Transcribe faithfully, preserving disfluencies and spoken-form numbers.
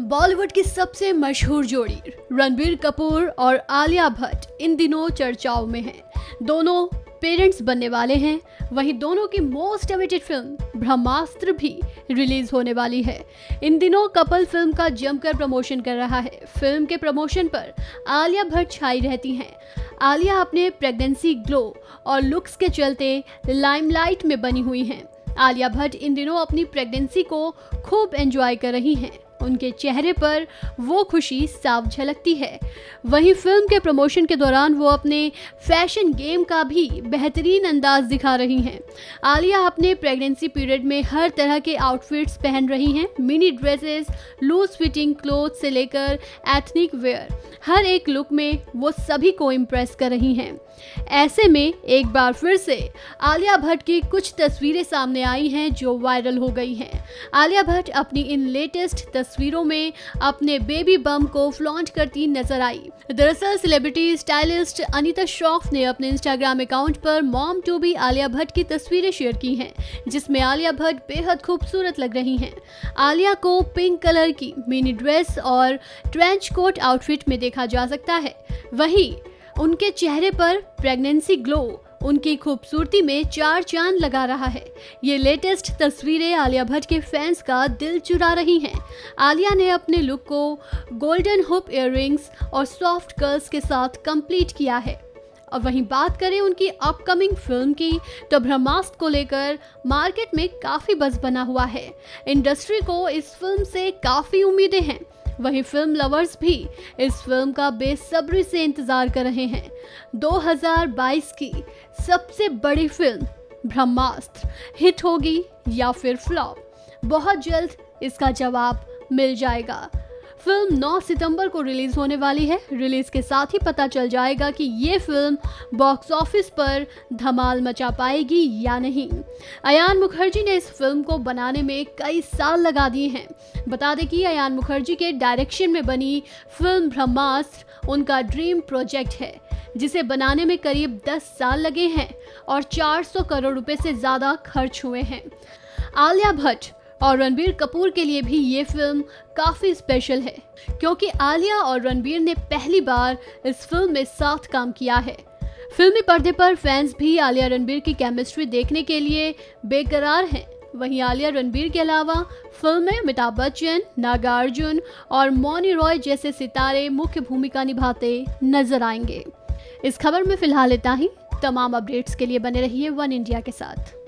बॉलीवुड की सबसे मशहूर जोड़ी रणबीर कपूर और आलिया भट्ट इन दिनों चर्चाओं में हैं। दोनों पेरेंट्स बनने वाले हैं। वहीं दोनों की मोस्ट अवेटेड फिल्म ब्रह्मास्त्र भी रिलीज होने वाली है। इन दिनों कपल फिल्म का जमकर प्रमोशन कर रहा है। फिल्म के प्रमोशन पर आलिया भट्ट छाई रहती हैं। आलिया अपने प्रेगनेंसी ग्लो और लुक्स के चलते लाइमलाइट में बनी हुई हैं। आलिया भट्ट इन दिनों अपनी प्रेगनेंसी को खूब एंजॉय कर रही हैं। उनके चेहरे पर वो खुशी साफ झलकती है। वहीं फिल्म के प्रमोशन के दौरान वो अपने फैशन गेम का भी बेहतरीन अंदाज दिखा रही हैं। आलिया अपने प्रेगनेंसी पीरियड में हर तरह के आउटफिट्स पहन रही हैं। Mini dresses, loose fitting cloth से लेकर एथनिक वेयर, हर एक लुक में वो सभी को इम्प्रेस कर रही हैं। ऐसे में एक बार फिर से आलिया भट्ट की कुछ तस्वीरें सामने आई हैं जो वायरल हो गई हैं। आलिया भट्ट अपनी इन लेटेस्ट तस्वीरों में अपने बेबी बम को फ्लॉन्ट करती नजर आई। दरअसल सेलिब्रिटी स्टाइलिस्ट अनीता श्रॉफ ने अपने इंस्टाग्राम अकाउंट पर mom to be Alia Bhatt की तस्वीरें शेयर की हैं, जिसमें आलिया भट्ट बेहद खूबसूरत लग रही हैं। आलिया को पिंक कलर की मिनी ड्रेस और ट्रेंच कोट आउटफिट में देखा जा सकता है। वहीं उनके चेहरे पर प्रेगनेंसी ग्लो उनकी खूबसूरती में चार चांद लगा रहा है। ये लेटेस्ट तस्वीरें आलिया भट्ट के फैंस का दिल चुरा रही हैं। आलिया ने अपने लुक को गोल्डन हुप इयररिंग्स और सॉफ्ट कर्ल्स के साथ कंप्लीट किया है। और वहीं बात करें उनकी अपकमिंग फिल्म की, तो ब्रह्मास्त्र को लेकर मार्केट में काफ़ी बज़ बना हुआ है। इंडस्ट्री को इस फिल्म से काफ़ी उम्मीदें हैं। वहीं फिल्म लवर्स भी इस फिल्म का बेसब्री से इंतजार कर रहे हैं। दो हज़ार बाईस की सबसे बड़ी फिल्म ब्रह्मास्त्र हिट होगी या फिर फ्लॉप, बहुत जल्द इसका जवाब मिल जाएगा। फिल्म नौ सितंबर को रिलीज होने वाली है। रिलीज के साथ ही पता चल जाएगा कि ये फिल्म बॉक्स ऑफिस पर धमाल मचा पाएगी या नहीं। अयान मुखर्जी ने इस फिल्म को बनाने में कई साल लगा दिए हैं। बता दें कि अयान मुखर्जी के डायरेक्शन में बनी फिल्म ब्रह्मास्त्र उनका ड्रीम प्रोजेक्ट है, जिसे बनाने में करीब दस साल लगे हैं और चार सौ करोड़ रुपए से ज्यादा खर्च हुए हैं। आलिया भट्ट और रणबीर कपूर के लिए भी ये फिल्म काफी स्पेशल है, क्योंकि आलिया और रणबीर ने पहली बार इस फिल्म में साथ काम किया है। फिल्मी पर्दे पर फैंस भी आलिया रणबीर की केमिस्ट्री देखने के लिए बेकरार हैं। वहीं आलिया रणबीर के अलावा फिल्म में अमिताभ बच्चन, नागार्जुन और मौनी रॉय जैसे सितारे मुख्य भूमिका निभाते नजर आएंगे। इस खबर में फिलहाल इतना ही। तमाम अपडेट्स के लिए बने रहिए वन इंडिया के साथ।